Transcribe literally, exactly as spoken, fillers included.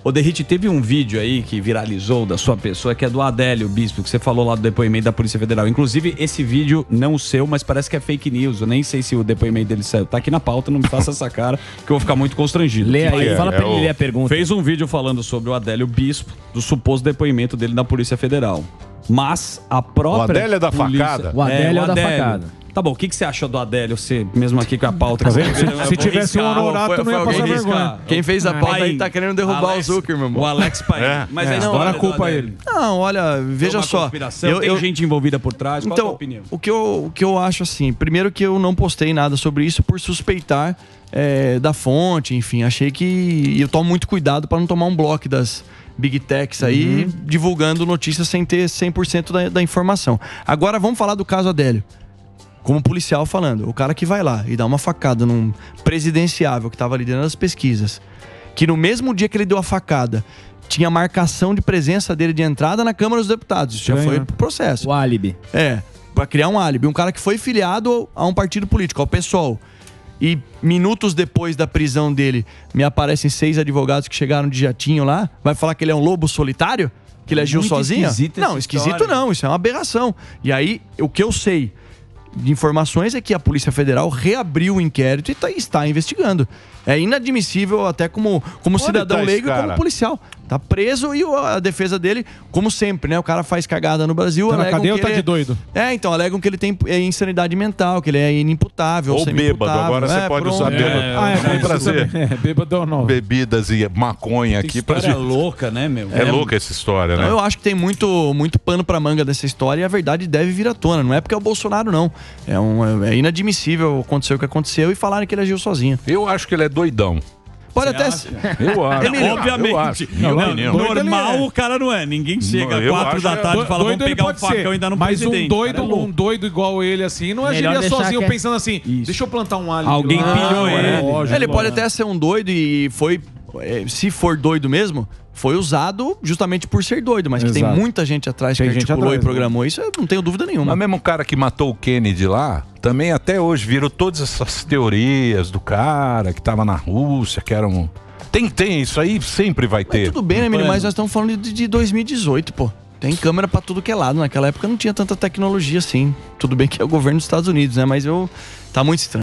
Ô, Derrite, teve um vídeo aí que viralizou da sua pessoa, que é do Adélio Bispo, que você falou lá do depoimento da Polícia Federal. Inclusive, esse vídeo, não o seu, mas parece que é fake news. Eu nem sei se o depoimento dele saiu. Tá aqui na pauta, não me faça essa cara, que eu vou ficar muito constrangido. Lê aí, é, fala pra é ele o... ler a pergunta. Fez um vídeo falando sobre o Adélio Bispo, do suposto depoimento dele na Polícia Federal. Mas a própria... O Adélio é da polícia... facada? O Adélio é, o é da Adélio. facada. Tá bom, o que, que você achou do Adélio, você mesmo aqui com a pauta? Tá vendo? Se, se tivesse um honorato, não ia passar vergonha. Quem fez a pauta Pai, aí tá querendo derrubar Alex, o Zucker, meu irmão. O Alex Pai. É. Mas É, a agora história a culpa do é Adélio. ele. Não, olha, veja Tem uma só. conspiração, Eu, tem eu, gente envolvida por trás. Qual a então, tua opinião? o que, eu, o que eu acho assim, primeiro que eu não postei nada sobre isso por suspeitar é, da fonte, enfim, achei que... E eu tomo muito cuidado para não tomar um bloco das Big Techs aí, uhum. divulgando notícias sem ter cem por cento da, da informação. Agora vamos falar do caso Adélio. Como policial falando, o cara que vai lá e dá uma facada num presidenciável que estava liderando as pesquisas, que no mesmo dia que ele deu a facada, tinha marcação de presença dele de entrada na Câmara dos Deputados. Isso já foi pro processo. O álibi. É, pra criar um álibi. Um cara que foi filiado a um partido político, ao PSOL. E minutos depois da prisão dele, me aparecem seis advogados que chegaram de jatinho lá. Vai falar que ele é um lobo solitário? Que ele agiu Muito sozinho? esquisita Não, essa esquisito história. não. Isso é uma aberração. E aí, o que eu sei de informações é que a Polícia Federal reabriu o inquérito e tá, está investigando. É inadmissível até como, como cidadão tá esse leigo e como cara? policial. Tá preso e a defesa dele, como sempre, né? O cara faz cagada no Brasil. Tá na alegam cadeia ou que tá ele de é- doido? É, então, alegam que ele tem é, insanidade mental, que ele é inimputável. Ou bêbado. semi-imputável. Agora você É, pode pronto. usar bêbado. Ah, é, Vamos isso trazer também. É, bêbado ou não. bebidas e maconha Que aqui pra história gente. louca, né, meu? É, louca essa história, né? Então, eu acho que tem muito, muito pano pra manga dessa história e a verdade deve vir à tona. Não é porque é o Bolsonaro, não. É, um, é inadmissível acontecer o que aconteceu e falarem que ele agiu sozinho. Eu acho que ele é doidão. Pode Você até acha? ser. Eu acho. Não, obviamente. Eu acho. Não, Minha não, opinião. normal Doido ele é. o cara não é. Ninguém chega Não, eu quatro acho da que- tarde e fala, vamos Doido ele pegar um pode facão ser, e dar no mas presidente. um doido, Cara, é louco. um doido igual ele assim, não agiria Melhor deixar sozinho que- pensando assim, Isso. deixa eu plantar um alho. Alguém lá. pilhou é, ele. lógico, Ele pode lógico. até ser um doido e foi, é, se for doido mesmo, foi usado justamente por ser doido, mas que tem Exato. muita gente atrás Tem que gente articulou atrás, e programou isso, eu não tenho dúvida nenhuma. Mas mesmo o cara que matou o Kennedy lá, também até hoje virou todas essas teorias do cara que tava na Rússia, que era um... Tem, tem, isso aí sempre vai ter. Tudo bem, né, menino? Mas nós estamos falando de, de dois mil e dezoito, pô. Tem câmera pra tudo que é lado. Naquela época não tinha tanta tecnologia assim. Tudo bem que é o governo dos Estados Unidos, né? Mas eu... Tá muito estranho.